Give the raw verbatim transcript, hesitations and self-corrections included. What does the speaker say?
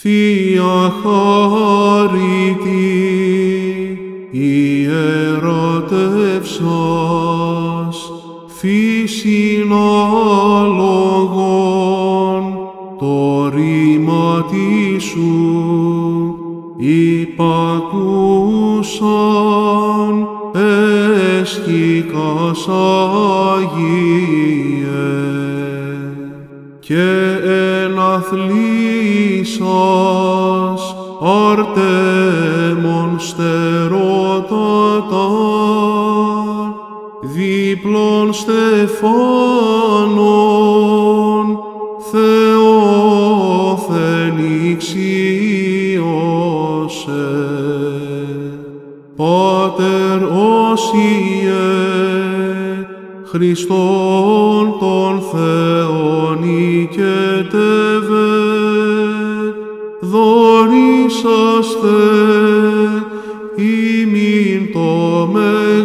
Θεία Χάρητη, ιερατεύσας φύσιν άλογον το ρήματι σου υπακούσαν έσχικας Άγιε και εναθλήσας αρτέμων στερότατα δίπλων στεφάνων Θεόθεν ηξίωσε. Πάτερ όσιε Χριστόν τον Θεόν οικετεύε, δωρήσαστε ημίν το μέλλον